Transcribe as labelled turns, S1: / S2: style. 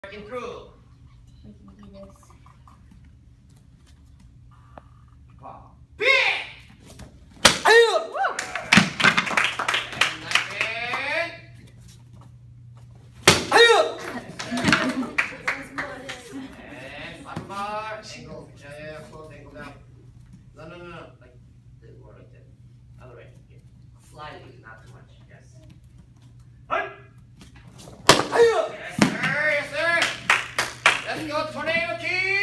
S1: Working through.
S2: We can do this.
S1: Wow. Angle, yeah, close angle down. No. Like this, more like that. Other way. Okay. Slightly, not too much. Yes. Yes, sir. Yes, sir. Let's go, tornado key.